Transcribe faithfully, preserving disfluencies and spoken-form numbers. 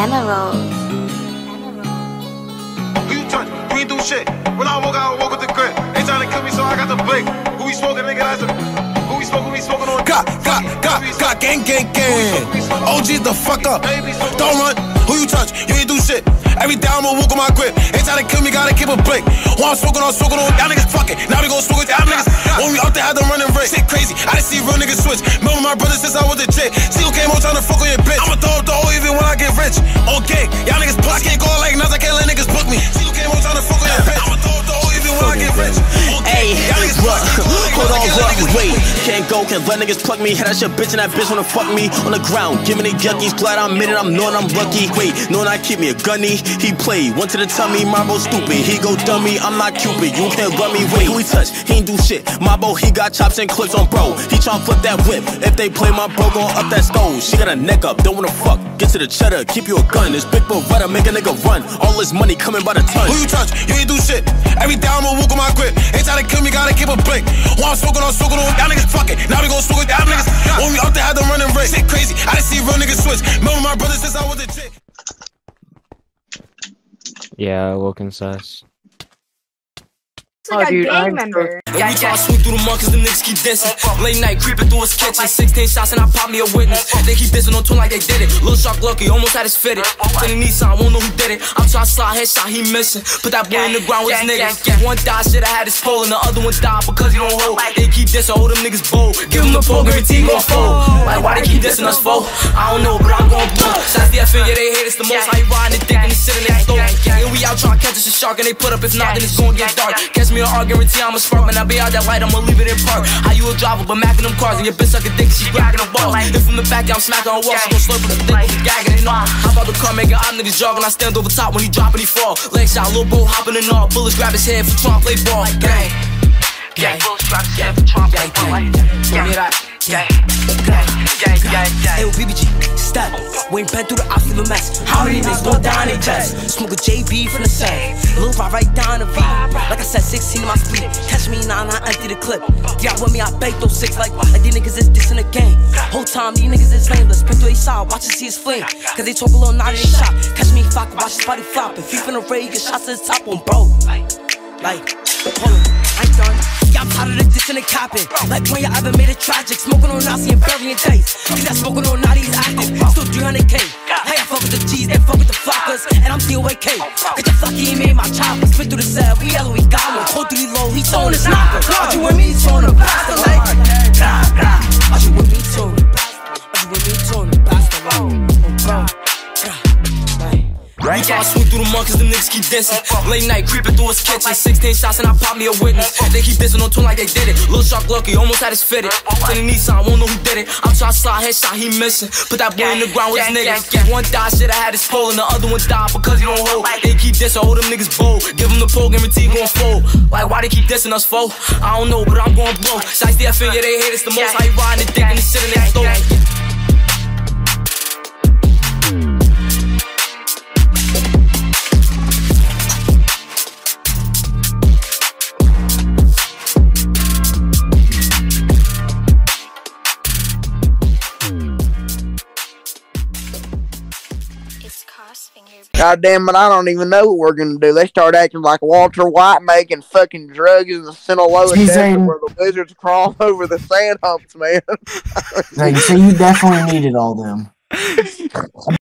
Emerald. Who you touch? You ain't do shit. When I walk out, I walk with the grip. They trying to kill me, so I got the blink. Who we smoking, nigga? That's a. Who we smoking? We smoking on. Got, got, got, got, gang, gang, gang. O G's the fuck up. Don't run. Who you touch? You ain't do shit. Every day I'ma walk on my grip. They try to kill me, gotta keep a blink. Who I'm smoking on, smoking on. Y'all niggas fucking. Now we gon' smoke with y'all niggas. When we out there, had them running red. Shit crazy. I done see real niggas switch. Remember my brother since I was a chick. See who came on trying to fuck on your bitch. I'ma throw up the O even when I get rich. Okay, y'all niggas pull. I can't go like nuts. I can't let niggas book me. See who came on trying to fuck on your bitch. I'ma throw up the O even when I get rich. Hey, what? Hold on, what? Wait, can't go, can't let niggas plug me. Hit that shit, bitch, and that bitch wanna fuck me on the ground. Give me the yuckies, glad I'm in it, I'm knowing I'm lucky. Wait, knowing I keep me a gunny. He played, went to the tummy, Marbo stupid. He go dummy, I'm not Cupid. You can't run me. Wait, who he touch? He ain't do shit. Marbo, he got chops and clips on bro. He tryna flip that whip. If they play my bro, gon' up that stove. She got a neck up, don't wanna fuck. Get to the cheddar, keep you a gun. This big Beretta make a nigga run. All this money coming by the ton. Who you touch? You ain't do shit. Every day I'ma walk on my grip. They try to kill me, gotta keep a blink. Who I'm smoking on, smoking on. Y'all niggas fucking. Now we gon' smoke with y'all niggas. When we out there, had them running red. Shit crazy. I done see real niggas switch. Remember my brother since I was a chick. Yeah, looking sus. Like oh, a dude, gang I'm member. So... Yeah, we try to swing through the monkeys, them niggas keep dissing. Late night creeping through his kitchen. sixteen shots and I pop me a witness. They keep dissing on tune like they did it. Lil Shark lucky, almost had his fitted. Twenty Nissan, won't know who did it. I'm trying to slide, headshot, he missing. Put that boy in the ground with his niggas. One died, shit, I had his pole, and the other one died because he don't hold. They keep dissing, hold them niggas bold. Give him the pole, guarantee he gon' fold. Like, why they keep dissing us, foe? I don't know, but I'm gon' blow. Shots the F N, yeah, they hate us the most. How you riding the dick and he sitting there slow. And we out trying to catch us a shark, and they put up, if not, then it's gon' get dark. Catch me an R, guarantee I'm a spark, man, I be out that light, I'ma leave it in park. How you a driver, but macking them cars, and your bitch suck a dick, she grabbing the balls. If from the back, I'm smacking on walls, she gon' slurp with the dick, gagging and all. How about the car making op niggas jogging, I stand over top when he drop and he fall. Leg shot, little bro hopping and all, bullets grab his head for Trump, play ball. Gang, gang, gang, gang, gang, gang, gang, gang, Hey, B B G, step. We ain't been through the ops, leave a mess. How many niggas gon' die in they jets? Smoke a J B from the set. Lil' vibe right down the V. Like I said, sixteen in my split. Catch me now, I empty the clip. Get out with me, I bake those six like, like these niggas is dissing the game. Whole time, these niggas is lame. Let's pin through a side, watch and see his flame. Cause they talk a little naughty, they shot. Catch me fuck, watch his body flop. If he finna raid, get shots to his top on bro. Like, hold on, I ain't done. Yeah, I'm tired of the dissing and capping. Like when you ever made it tragic. Smoking on Nazi and burying days. These that smoking on Naughty is active. Still three hundred K. Hey, I fuck with the G's, they fuck with the flockers. And I'm D O A K. Cause your fucking made my chopper. Spit through the cell, we yellow, we got one. Hold through the low, he throwing his knocker. Watch you with me, throwing a bastard like. Watch you with me, throwing a bastard. Watch you with me, throwing a bastard like. We try to swing through the monkeys, them niggas keep dissing. Late night creeping through his kitchen. sixteen shots and I pop me a witness. They keep dissing on tune like they did it. Lil Shark lucky, almost had his fitted. Twenty Nissan, won't know who did it. I'm trying to slide, headshot, he missing. Put that boy in the ground with his niggas. One died, shit, I had his pole, and the other one died because he don't hold. They keep dissing, hold them niggas bold. Give him the pole, guarantee he gon' fold. Like, why they keep dissing us, foe? I don't know, but I'm gon' blow. Shots the F N, yeah, they hate us the most. How you riding the dick and he sitting there slow. God damn it, I don't even know what we're gonna do. They start acting like Walter White making fucking drugs in the Sinaloa Desert where the lizards crawl over the sand humps, man. So you definitely needed all them.